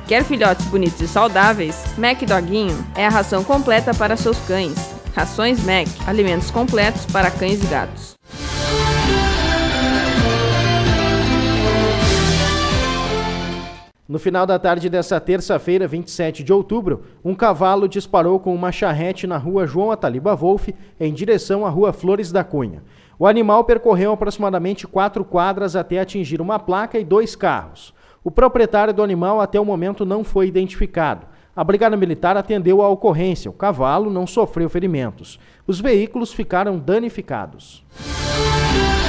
Quer filhotes bonitos e saudáveis? Mac Doguinho é a ração completa para seus cães. Rações Mac, alimentos completos para cães e gatos. No final da tarde desta terça-feira, 27 de outubro, um cavalo disparou com uma charrete na rua João Ataliba Wolff, em direção à rua Flores da Cunha. O animal percorreu aproximadamente 4 quadras até atingir uma placa e 2 carros. O proprietário do animal até o momento não foi identificado. A Brigada Militar atendeu à ocorrência. O cavalo não sofreu ferimentos. Os veículos ficaram danificados.